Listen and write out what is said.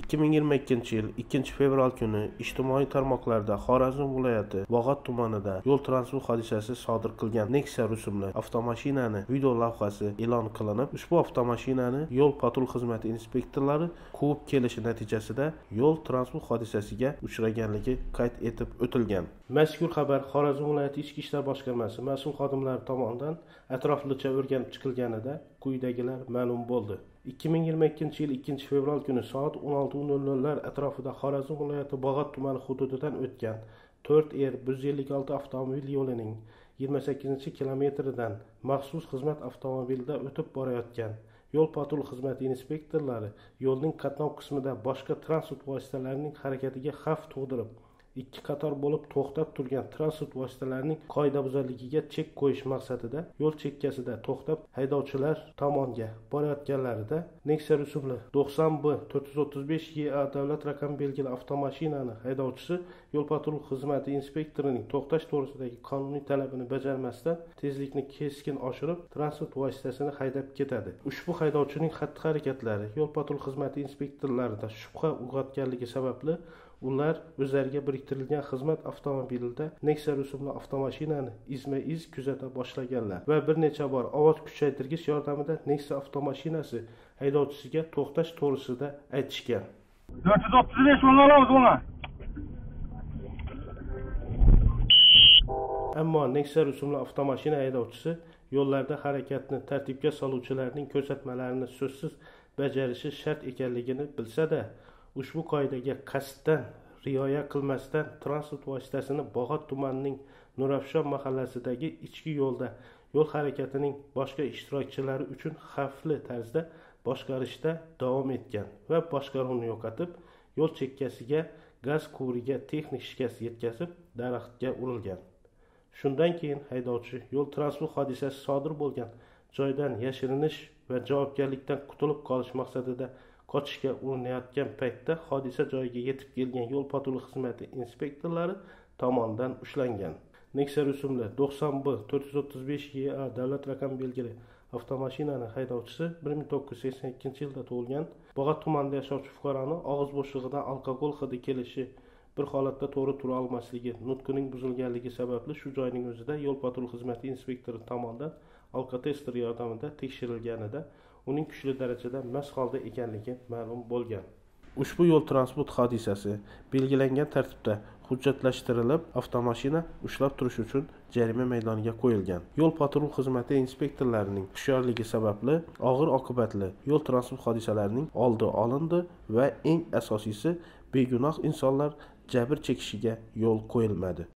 2022 yil 2 fevral kuni ijtimoiy tarmoqlarda Xorazm viloyati Bog'ot tumanida yo'l transport hodisasi sodir qilgan Nexia rusumli avtomashinani video lavhasi e'lon qilinib, ushbu avtomashinani yo'l patrul xizmati inspektorlari quvib kelishi natijasida yo'l transport hodisasiga uchraganligi qayd etib o'tilgan. Mazkur xabar Xorazm viloyati Ichki ishlar boshqarmasi mas'ul xodimlari tomonidan atroflicha o'rganib chiqilganida quyidagilar ma'lum bo'ldi. 2022 yil 2 fevral kuni soat 16:00 atrofida Xorazm viloyati Bog'ot tumani hududidan o'tgan 4R156 avtomobil yo'lining 28-kilometridan maxsus xizmat avtomobilida o'tib borayotgan yo'l patrul xizmati inspektorlari yo'lning qatnov qismida boshqa transport vositalarining harakatiga xavf tug'dirib, ikki qator bo'lib to'xtab turgan transport vositalarining qoidabuzarligiga chek qo'yish maqsadida yo'l chekkasida to'xtab haydovchilar tomonga borayotganlarida Nexia rusumli 90B435YA davlat raqam belgili avtomashinani haydovchisi yo'l patrul xizmati inspektorining to'xtash to'g'risidagi qonuniy talabini bajarmasdan tezlikni keskin oshirib transport vositasini haydab ketadi. Ushbu haydovchining xatti-harakatlari yo'l patrul xizmati inspektorlarida shubha uyg'otganligi sababli ular o'zlariga biriktirilgan xizmat avtomobilida Nexia rusumli avtomashinani izma-iz kuzata boshlaganlar va bir necha bor ovoz kuchaytirgich yordamida Nexia avtomashinasi haydovchisiga to'xtash to'g'risida aytishgan. 435 o'rn olamiz buni. Ammo Nexia rusumli avtomashina haydovchisi yo'llarda harakatni tartibga soluvchilarning ko'rsatmalarini so'zsiz bajarishi shart ekanligini bilsa-da, ushbu qoidaga qasddan rioya qilmasdan transport vositasini Bog'ot tumanining Nurafshon mahallasidagi ichki yo'lda yo'l harakatining boshqa ishtirokchilari uchun xavfli tarzda boshqarishda davom etgan va boshqaruvni yo'qotib, yo'l chekkasiga gaz quvuriga texnik shikast yetkazib, daraxtga urilgan. Shundan keyin haydovchi yo'l transport hodisasi sodir bo'lgan joydan yashirinish va javobgarlikdan qutulib qolish maqsadida qochishga urinayotgan paytda hodisa joyiga yetib kelgan yo'l patrul xizmati inspektorlari tomonidan ushlangan. Nexia rusumli 90B435YA davlat raqam belgili avtomashinani haydovchisi 1982-yilda tug'ilgan, Bog'ot tumanida yashovchi fuqaroni og'iz bo'shlig'idan alkogol hidi kelishi, bir holatda to'g'ri tura olmasligi, nutqining buzilganligi sababli shu joyning o'zida yo'l patrul xizmati inspektori tomonidan alkotester yordamida tekshirilganida uning kuchli darajada mast holda ekanligi ma'lum bo'lgan. Ushbu yo'l transport hodisasi belgilangan tartibda hujjatlashtirilib, avtomashina ushlab turish uchun jarima maydoniga qo'yilgan. Yo'l patrul xizmati inspektorlarining hushyorligi sababli og'ir oqibatli yo'l transport hodisalarining oldi olindi va eng asosiysi begunoh insonlar jabr chekishiga yo'l qo'yilmadi.